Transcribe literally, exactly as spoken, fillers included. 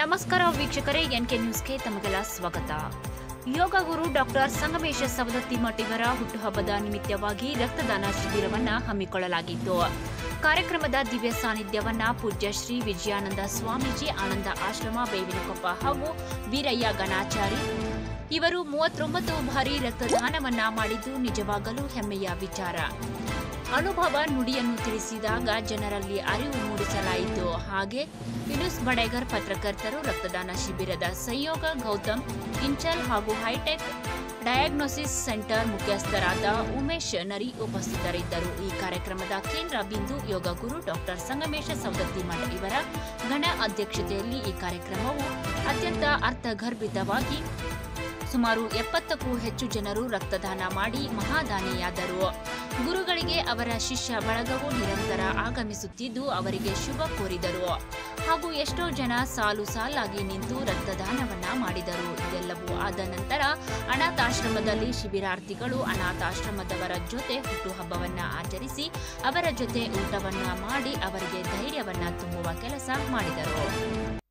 ನಮಸ್ಕಾರ ವೀಕ್ಷಕರೇ, ಎನ್ಕೆ ನ್ಯೂಸ್ಗೆ ತಮಗೆಲ್ಲ ಸ್ವಾಗತ. ಯೋಗ ಗುರು ಡಾಕ್ಟರ್ ಸಂಗಮೇಶ ಸವದತ್ತಿ ಇವರ ಹುಟ್ಟುಹಬ್ಬದ ನಿಮಿತ್ತವಾಗಿ ರಕ್ತದಾನ ಶಿಬಿರವನ್ನು ಹಮ್ಮಿಕೊಳ್ಳಲಾಗಿತ್ತು. ಕಾರ್ಯಕ್ರಮದ ದಿವ್ಯ ಸಾನ್ನಿಧ್ಯವನ್ನ ಪೂಜ್ಯ ಶ್ರೀ ವಿಜಯಾನಂದ ಸ್ವಾಮೀಜಿ ಆನಂದ ಆಶ್ರಮ ಬೇವಿನಕೊಪ್ಪ ಹಾಗೂ ವೀರಯ್ಯ ಗಣಾಚಾರಿ ಇವರು ಮೂವತ್ತೊಂಬತ್ತು ಬಾರಿ ರಕ್ತದಾನವನ್ನ ಮಾಡಿದ್ದು ನಿಜವಾಗಲೂ ಹೆಮ್ಮೆಯ ವಿಚಾರ. ಅನುಭವ ನುಡಿಯನ್ನು ತಿಳಿಸಿದಾಗ ಜನರಲ್ಲಿ ಅರಿವು ಮೂಡಿಸಲಾಯಿತು. ಹಾಗೆ ಯುನುಸ್ ಬಡೇಗರ್ ಪತ್ರಕರ್ತರು, ರಕ್ತದಾನ ಶಿಬಿರದ ಸಹಯೋಗ ಗೌತಮ್ ಇಂಚಲ್ ಹಾಗೂ ಹೈಟೆಕ್ ಡಯಾಗ್ನೋಸಿಸ್ ಸೆಂಟರ್ ಮುಖ್ಯಸ್ಥರಾದ ಉಮೇಶ್ ನರಿ ಉಪಸ್ಥಿತರಿದ್ದರು. ಈ ಕಾರ್ಯಕ್ರಮದ ಕೇಂದ್ರ ಬಿಂದು ಯೋಗ ಗುರು ಡಾಕ್ಟರ್ ಸಂಗಮೇಶ ಸವದತ್ತಿ ಇವರ ಗಣ ಅಧ್ಯಕ್ಷತೆಯಲ್ಲಿ ಈ ಕಾರ್ಯಕ್ರಮವು ಅತ್ಯಂತ ಅರ್ಥಗರ್ಭಿತವಾಗಿ ಸುಮಾರು ಎಪ್ಪತ್ತಕ್ಕೂ ಹೆಚ್ಚು ಜನರು ರಕ್ತದಾನ ಮಾಡಿ ಮಹಾದಾನಿಯಾದರು. ಗುರುಗಳಿಗೆ ಅವರ ಶಿಷ್ಯ ಬಳಗವು ನಿರಂತರ ಆಗಮಿಸುತ್ತಿದ್ದು ಅವರಿಗೆ ಶುಭ ಕೋರಿದರು ಹಾಗೂ ಎಷ್ಟೋ ಜನ ಸಾಲು ಸಾಲಾಗಿ ನಿಂತು ರಕ್ತದಾನವನ್ನ ಮಾಡಿದರು. ಇದೆಲ್ಲವೂ ಆದ ನಂತರ ಅನಾಥಾಶ್ರಮದಲ್ಲಿ ಶಿಬಿರಾರ್ಥಿಗಳು ಅನಾಥಾಶ್ರಮದವರ ಜೊತೆ ಹುಟ್ಟುಹಬ್ಬವನ್ನ ಆಚರಿಸಿ ಅವರ ಜೊತೆ ಊಟವನ್ನ ಮಾಡಿ ಅವರಿಗೆ ಧೈರ್ಯವನ್ನ ತುಂಬುವ ಕೆಲಸ ಮಾಡಿದರು.